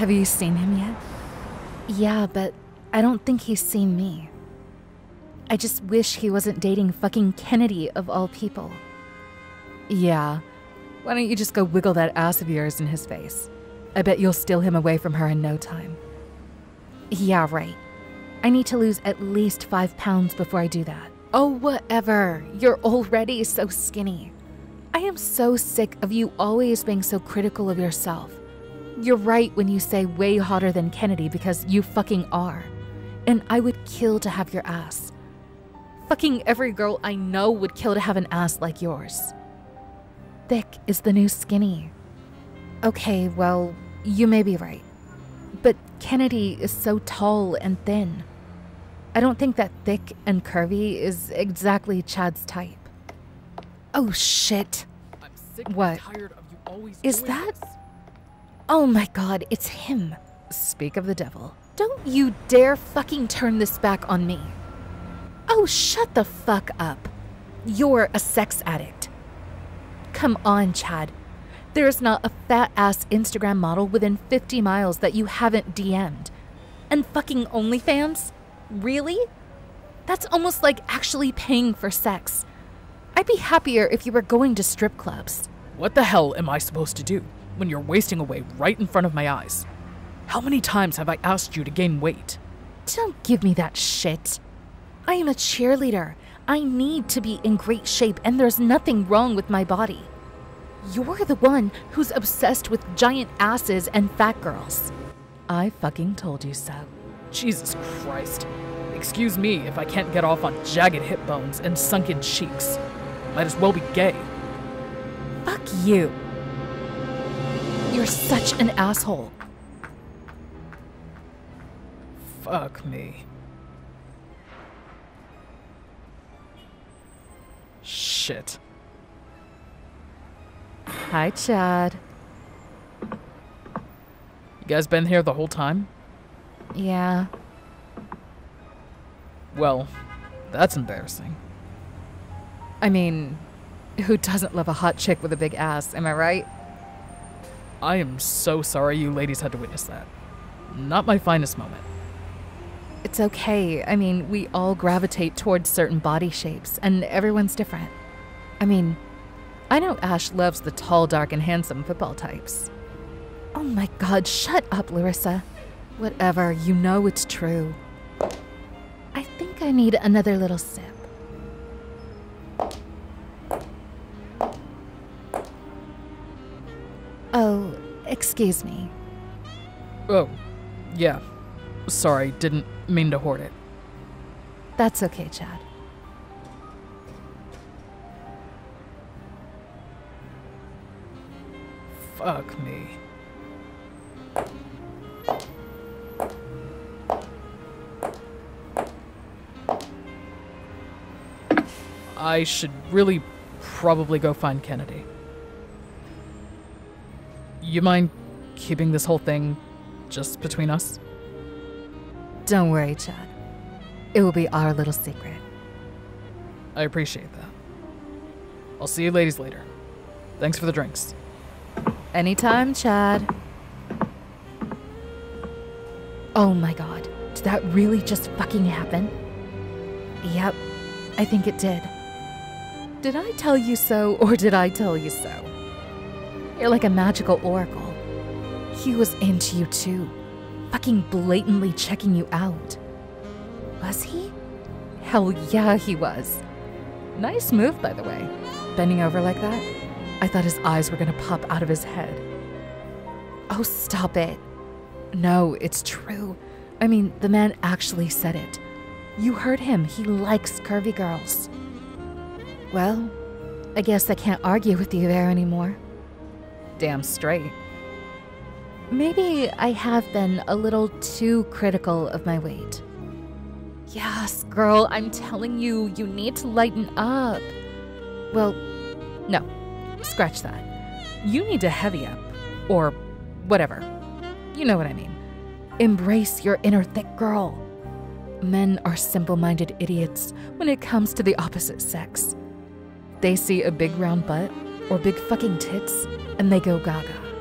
Have you seen him yet? Yeah, but I don't think he's seen me. I just wish he wasn't dating fucking Kennedy of all people. Yeah. Why don't you just go wiggle that ass of yours in his face? I bet you'll steal him away from her in no time. Yeah, right. I need to lose at least 5 pounds before I do that. Oh, whatever. You're already so skinny. I am so sick of you always being so critical of yourself. You're right when you say way hotter than Kennedy because you fucking are. And I would kill to have your ass. Fucking every girl I know would kill to have an ass like yours. Thick is the new skinny. Okay, well, you may be right. But Kennedy is so tall and thin. I don't think that thick and curvy is exactly Chad's type. Oh shit. I'm sick What? and tired of you always Is doing that? this. Oh my god, it's him. Speak of the devil. Don't you dare fucking turn this back on me. Oh, shut the fuck up. You're a sex addict. Come on, Chad. There's not a fat-ass Instagram model within 50 miles that you haven't DM'd. And fucking OnlyFans? Really? That's almost like actually paying for sex. I'd be happier if you were going to strip clubs. What the hell am I supposed to do when you're wasting away right in front of my eyes? How many times have I asked you to gain weight? Don't give me that shit. I am a cheerleader. I need to be in great shape, and there's nothing wrong with my body. You're the one who's obsessed with giant asses and fat girls. I fucking told you so. Jesus Christ. Excuse me if I can't get off on jagged hip bones and sunken cheeks. Might as well be gay. Fuck you. You're such an asshole. Fuck me. Shit. Hi, Chad. You guys been here the whole time? Yeah. Well, that's embarrassing. I mean, who doesn't love a hot chick with a big ass, am I right? I am so sorry you ladies had to witness that. Not my finest moment. It's okay. I mean, we all gravitate towards certain body shapes, and everyone's different. I mean, I know Ash loves the tall, dark, and handsome football types. Oh my god, shut up, Larissa. Whatever, you know it's true. I think I need another little sip. Oh, excuse me. Oh, yeah. Sorry, didn't mean to hoard it. That's okay, Chad. Fuck me. I should really probably go find Kennedy. You mind keeping this whole thing just between us? Don't worry, Chad. It will be our little secret. I appreciate that. I'll see you ladies later. Thanks for the drinks. Anytime, Chad. Oh my god, did that really just fucking happen? Yep, I think it did. Did I tell you so, or did I tell you so? You're like a magical oracle. He was into you too. Fucking blatantly checking you out. Was he? Hell yeah, he was. Nice move, by the way. Bending over like that. I thought his eyes were gonna pop out of his head. Oh, stop it. No, it's true. I mean, the man actually said it. You heard him. He likes curvy girls. Well, I guess I can't argue with you there anymore. Damn straight. Maybe I have been a little too critical of my weight. Yes, girl, I'm telling you, you need to lighten up. Well, no, scratch that. You need to heavy up, or whatever. You know what I mean. Embrace your inner thick girl. Men are simple-minded idiots when it comes to the opposite sex. They see a big round butt or big fucking tits and they go gaga.